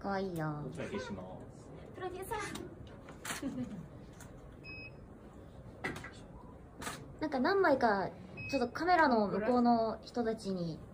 かわいいよ。 お茶消します。 プロデューサー。 なんか何枚かちょっとカメラの向こうの人たちに